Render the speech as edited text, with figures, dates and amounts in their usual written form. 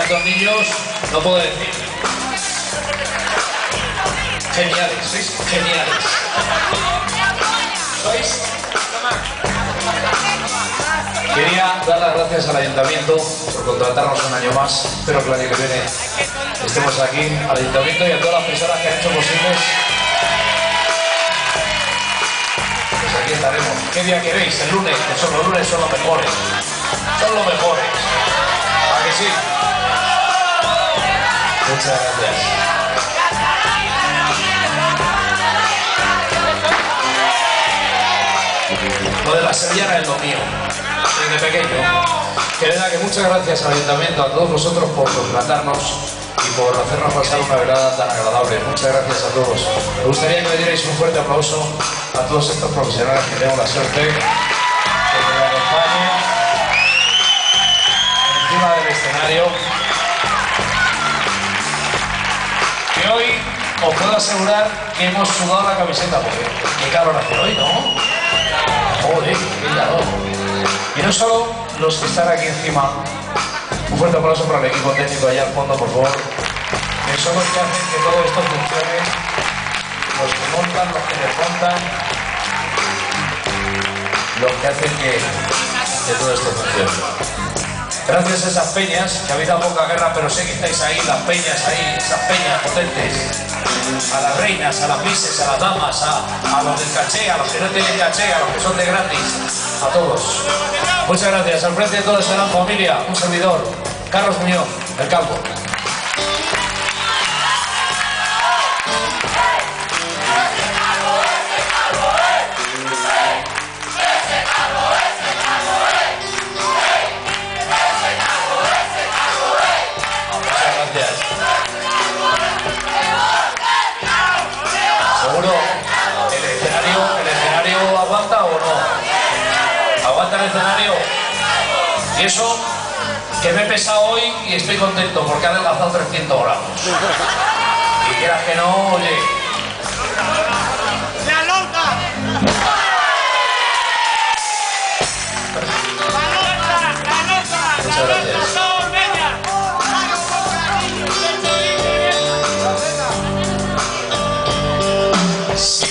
tantos niños, no puedo decir. Geniales, sois geniales. ¿Sois? Quería dar las gracias al Ayuntamiento por contratarnos un año más. Espero que el año que viene estemos aquí, al Ayuntamiento y a todas las personas que han hecho posibles. Pues aquí estaremos. ¿Qué día queréis? El lunes. Pues los lunes son los mejores. Son los mejores. ¿A que sí? Muchas gracias. Lo de la sevillana es lo mío, desde pequeño. Que verdad que muchas gracias al Ayuntamiento, a todos vosotros por contratarnos y por hacernos pasar una velada tan agradable. Muchas gracias a todos. Me gustaría que me dierais un fuerte aplauso a todos estos profesionales que tengo la suerte de que me acompañen encima del escenario. Que hoy os puedo asegurar que hemos sudado la camiseta, porque qué calor hace hoy, ¿no? Joder, qué calor. Y no solo los que están aquí encima, un fuerte aplauso para el equipo técnico allá al fondo, por favor, que son los que hacen que todo esto funcione, los que montan, los que desmontan, los que hacen que todo esto funcione. Gracias a esas peñas, que ha habido poca guerra, pero sé que estáis ahí, las peñas ahí, esas peñas potentes. A las reinas, a las mises, a las damas, a los del caché, a los que no tienen caché, a los que son de gratis, a todos. Muchas gracias. Al frente de toda esta gran familia, un servidor, Carlos Muñoz, del Campo. ¿Seguro el escenario aguanta o no? ¿Aguanta el escenario? Y eso, que me he pesado hoy y estoy contento porque ha adelgazado 300 gramos. Y quieras que no, oye. ¡La nota! Muchas gracias. Sí.